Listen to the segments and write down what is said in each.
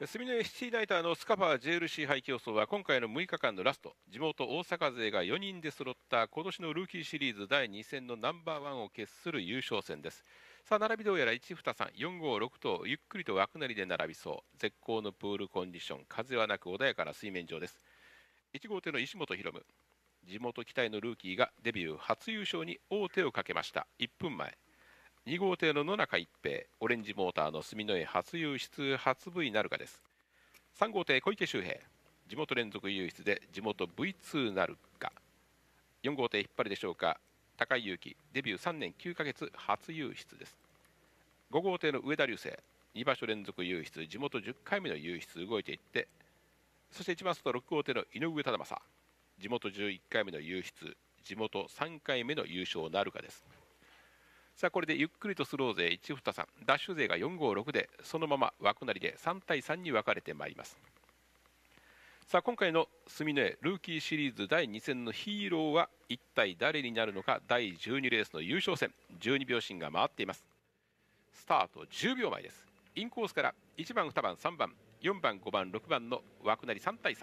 住之江シティナイターのスカパー JLC 杯競争は今回の6日間のラスト、地元大阪勢が4人で揃った今年のルーキーシリーズ第2戦のナンバーワンを決する優勝戦です。さあ並びどうやら1、2、3、4、5、6とゆっくりと枠なりで並びそう。絶好のプールコンディション、風はなく穏やかな水面上です。1号艇の石本博夢、地元期待のルーキーがデビュー初優勝に王手をかけました。1分前。2号艇の野中一平、オレンジモーターの住之江初優出初 V なるかです。3号艇小池周平、地元連続優出で地元 V2 なるか。4号艇引っ張りでしょうか、高井裕樹、デビュー3年9ヶ月初優出です。5号艇の上田流星、2場所連続優出、地元10回目の優出動いていって、そして1番スト6号艇の井上忠正、地元11回目の優出、地元3回目の優勝なるかです。さあこれでゆっくりとスロー勢1、2、3、ダッシュ勢が4、5、6でそのまま枠なりで3対3に分かれてまいります。さあ今回の住之江ルーキーシリーズ第2戦のヒーローは一体誰になるのか。第12レースの優勝戦、12秒針が回っています。スタート10秒前です。インコースから1番、2番、3番、4番、5番、6番の枠なり3対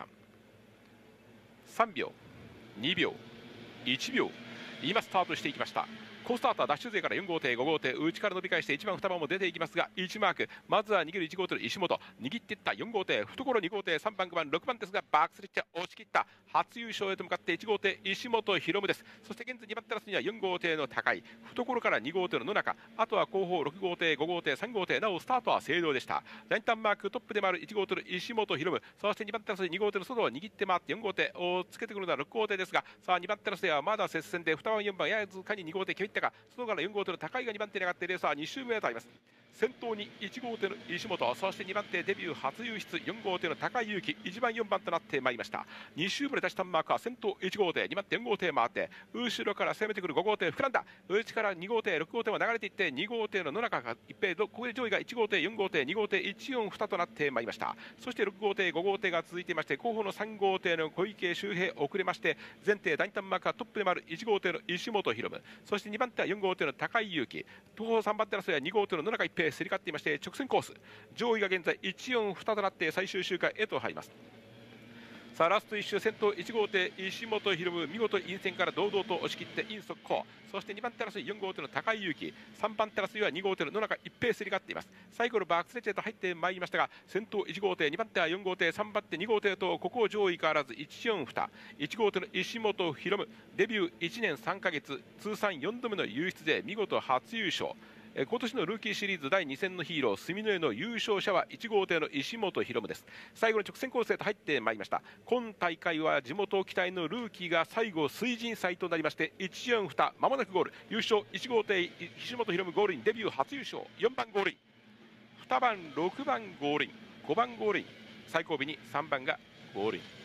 3、3秒、2秒、1秒、今スタートしていきました。好スターターダッシュ勢から4号艇5号艇内から伸び返して1番2番も出ていきますが、1マーク、まずは逃げる1号艇の石本、握っていった4号艇懐2号艇3番5番6番ですが、バックスリッチャー押し切った初優勝へと向かって1号艇石本博夢です。そして現在2番テラスには4号艇の高井、懐から2号艇の野中、あとは後方6号艇5号艇3号艇、なおスタートは正常でした。ジャインタンマークトップで回る1号艇の石本博夢、そして2番テラスで2号艇の外を握って回って4号艇をつけてくるのは6号艇ですが、さあ2番テラスではまだ接戦で2番4番やずかに2号艇決めたか、外から4号艇の高井が2番手に上がってレースは2周目へとあります。先頭に1号艇の石本、そして2番手デビュー初優出4号艇の高井裕樹、1番4番となってまいりました。2周目で出したマークは先頭1号艇、2番手4号艇回って後ろから攻めてくる5号艇膨らんだ、内から2号艇6号艇は流れていって2号艇の野中が一平、ここで上位が1号艇4号艇2号艇142となってまいりました。そして6号艇5号艇が続いていまして、後方の3号艇の小池周平遅れまして、前艇大胆マークはトップで回る1号艇の石本博夢、そして2番手は4号艇の高井裕樹、後方3番手争いは2号艇の野中一平競り勝っていまして、直線コース上位が現在142となって最終周回へと入ります。さあラスト1周、先頭1号艇石本博夢、見事陰線から堂々と押し切ってイン速攻、そして2番手争い4号艇の高井裕樹、3番手争いは2号艇の野中一平競り勝っています。最後のバックスレッチへと入ってまいりましたが、先頭1号艇、2番手は4号艇、3番手2号艇とここを上位変わらず142、1号艇の石本博夢、デビュー1年3ヶ月通算4度目の優出で見事初優勝。今年のルーキーシリーズ第2戦のヒーロー住之江の優勝者は1号艇の石本博夢です。最後の直線コースへと入ってまいりました。今大会は地元期待のルーキーが最後水準祭となりまして、142まもなくゴール、優勝1号艇石本博夢ゴールイン、デビュー初優勝4番ゴールイン、2番6番ゴールイン、5番ゴールイン、最後尾に3番がゴールイン。